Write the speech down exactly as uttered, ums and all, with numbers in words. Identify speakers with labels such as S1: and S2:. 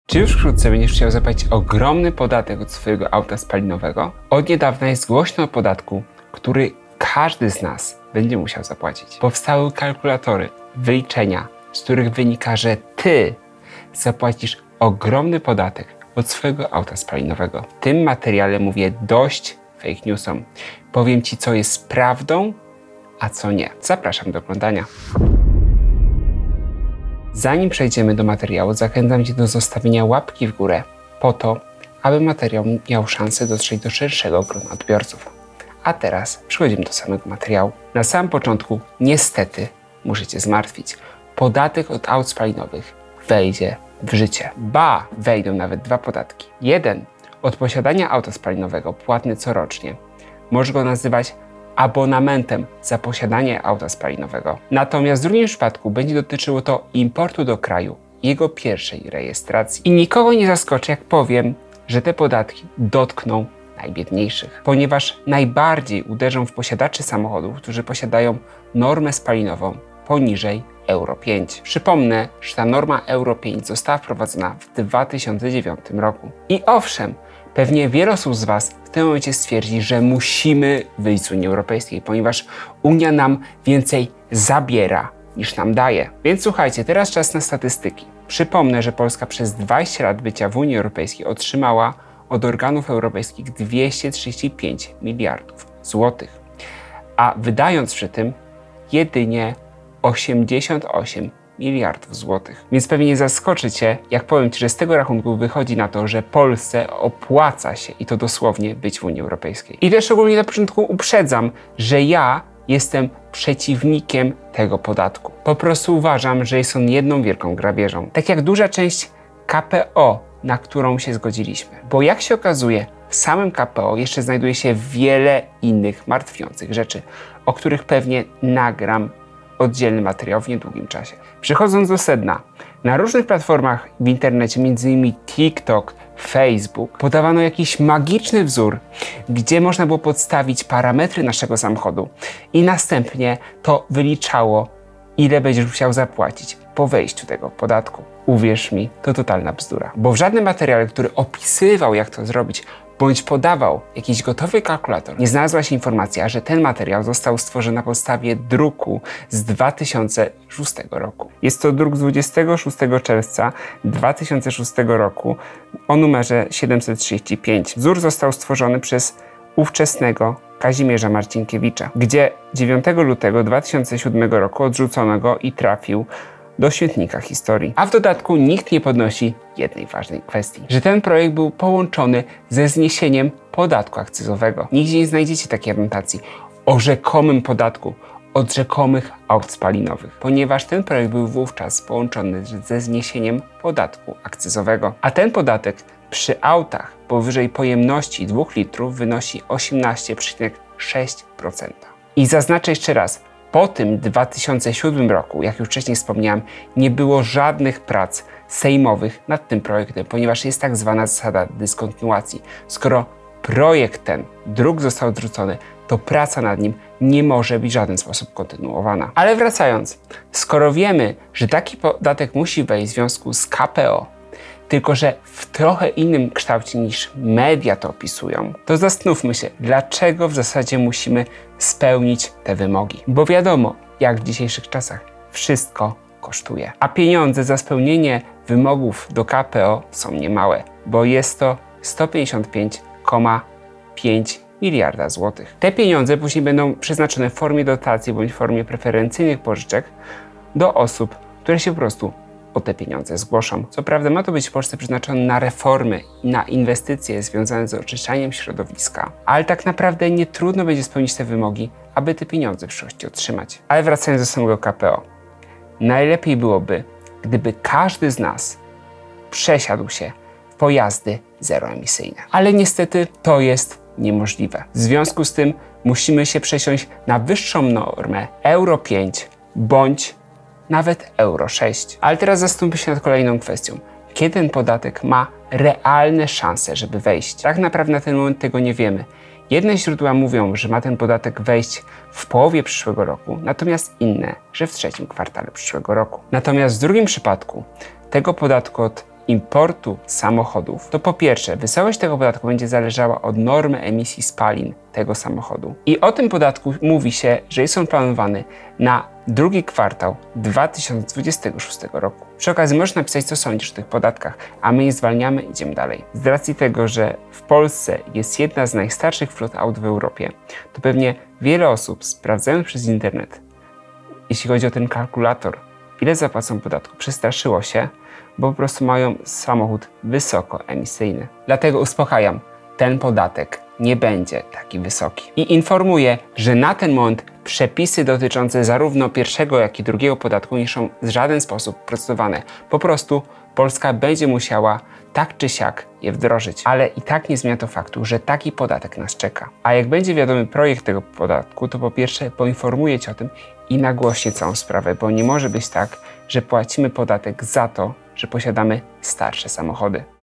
S1: Czy już wkrótce będziesz chciał zapłacić ogromny podatek od swojego auta spalinowego? Od niedawna jest głośno o podatku, który każdy z nas będzie musiał zapłacić. Powstały kalkulatory, wyliczenia, z których wynika, że ty zapłacisz ogromny podatek od swojego auta spalinowego. W tym materiale mówię dość fake newsom. Powiem ci, co jest prawdą, a co nie. Zapraszam do oglądania. Zanim przejdziemy do materiału, zachęcam cię do zostawienia łapki w górę po to, aby materiał miał szansę dotrzeć do szerszego grona odbiorców. A teraz przechodzimy do samego materiału. Na samym początku, niestety, muszę cię zmartwić. Podatek od aut spalinowych wejdzie w życie. Ba, wejdą nawet dwa podatki. Jeden od posiadania auta spalinowego, płatny corocznie. Możesz go nazywać abonamentem za posiadanie auta spalinowego. Natomiast w drugim przypadku będzie dotyczyło to importu do kraju, jego pierwszej rejestracji. I nikogo nie zaskoczy, jak powiem, że te podatki dotkną najbiedniejszych, ponieważ najbardziej uderzą w posiadaczy samochodów, którzy posiadają normę spalinową poniżej Euro pięć. Przypomnę, że ta norma Euro pięć została wprowadzona w dwa tysiące dziewiątym roku. I owszem, pewnie wiele osób z Was w tym momencie stwierdzi, że musimy wyjść z Unii Europejskiej, ponieważ Unia nam więcej zabiera niż nam daje. Więc słuchajcie, teraz czas na statystyki. Przypomnę, że Polska przez dwadzieścia lat bycia w Unii Europejskiej otrzymała od organów europejskich dwieście trzydzieści pięć miliardów złotych, a wydając przy tym jedynie osiemdziesiąt osiem miliardów złotych. Więc pewnie nie zaskoczy cię, jak powiem ci, że z tego rachunku wychodzi na to, że Polsce opłaca się, i to dosłownie, być w Unii Europejskiej. I też ogólnie na początku uprzedzam, że ja jestem przeciwnikiem tego podatku. Po prostu uważam, że jest on jedną wielką grabieżą. Tak jak duża część K P O, na którą się zgodziliśmy. Bo jak się okazuje, w samym K P O jeszcze znajduje się wiele innych martwiących rzeczy, o których pewnie nagram oddzielny materiał w niedługim czasie. Przechodząc do sedna, na różnych platformach w internecie, między innymi TikTok, Facebook, podawano jakiś magiczny wzór, gdzie można było podstawić parametry naszego samochodu i następnie to wyliczało, ile będziesz musiał zapłacić po wejściu tego podatku. Uwierz mi, to totalna bzdura. Bo w żadnym materiale, który opisywał, jak to zrobić, bądź podawał jakiś gotowy kalkulator, nie znalazła się informacja, że ten materiał został stworzony na podstawie druku z dwa tysiące szóstego roku. Jest to druk z dwudziestego szóstego czerwca dwa tysiące szóstego roku o numerze siedemset trzydzieści pięć. Wzór został stworzony przez ówczesnego Kazimierza Marcinkiewicza, gdzie dziewiątego lutego dwa tysiące siódmego roku odrzucono go i trafił do śmietnika historii. A w dodatku nikt nie podnosi jednej ważnej kwestii, że ten projekt był połączony ze zniesieniem podatku akcyzowego. Nigdzie nie znajdziecie takiej anotacji o rzekomym podatku od rzekomych aut spalinowych, ponieważ ten projekt był wówczas połączony ze zniesieniem podatku akcyzowego. A ten podatek przy autach powyżej pojemności dwóch litrów wynosi osiemnaście przecinek sześć procent. I zaznaczę jeszcze raz, po tym dwa tysiące siódmym roku, jak już wcześniej wspomniałem, nie było żadnych prac sejmowych nad tym projektem, ponieważ jest tak zwana zasada dyskontynuacji. Skoro projekt ten, druk został odrzucony, to praca nad nim nie może być w żaden sposób kontynuowana. Ale wracając, skoro wiemy, że taki podatek musi wejść w związku z K P O, tylko że w trochę innym kształcie niż media to opisują, to zastanówmy się, dlaczego w zasadzie musimy spełnić te wymogi. Bo wiadomo, jak w dzisiejszych czasach, wszystko kosztuje. A pieniądze za spełnienie wymogów do K P O są niemałe, bo jest to sto pięćdziesiąt pięć przecinek pięć miliarda złotych. Te pieniądze później będą przeznaczone w formie dotacji bądź w formie preferencyjnych pożyczek do osób, które się po prostu o te pieniądze zgłoszą. Co prawda ma to być w Polsce przeznaczone na reformy i na inwestycje związane z oczyszczaniem środowiska, ale tak naprawdę nie trudno będzie spełnić te wymogi, aby te pieniądze w przyszłości otrzymać. Ale wracając do samego K P O, najlepiej byłoby, gdyby każdy z nas przesiadł się w pojazdy zeroemisyjne. Ale niestety to jest niemożliwe. W związku z tym musimy się przesiąść na wyższą normę Euro pięć bądź nawet Euro sześć. Ale teraz zastanówmy się nad kolejną kwestią. Kiedy ten podatek ma realne szanse, żeby wejść? Tak naprawdę na ten moment tego nie wiemy. Jedne źródła mówią, że ma ten podatek wejść w połowie przyszłego roku, natomiast inne, że w trzecim kwartale przyszłego roku. Natomiast w drugim przypadku tego podatku od importu samochodów, to po pierwsze wysokość tego podatku będzie zależała od normy emisji spalin tego samochodu. I o tym podatku mówi się, że jest on planowany na drugi kwartał dwa tysiące dwudziestego szóstego roku. Przy okazji możesz napisać, co sądzisz o tych podatkach, a my je zwalniamy i idziemy dalej. Z racji tego, że w Polsce jest jedna z najstarszych flot aut w Europie, to pewnie wiele osób, sprawdzając przez internet, jeśli chodzi o ten kalkulator, ile zapłacą podatku, przestraszyło się, bo po prostu mają samochód wysokoemisyjny. Dlatego uspokajam, ten podatek nie będzie taki wysoki. I informuję, że na ten moment przepisy dotyczące zarówno pierwszego, jak i drugiego podatku nie są w żaden sposób procedowane. Po prostu Polska będzie musiała tak czy siak je wdrożyć. Ale i tak nie zmienia to faktu, że taki podatek nas czeka. A jak będzie wiadomy projekt tego podatku, to po pierwsze poinformuję Cię o tym i nagłośnię całą sprawę, bo nie może być tak, że płacimy podatek za to, że posiadamy starsze samochody.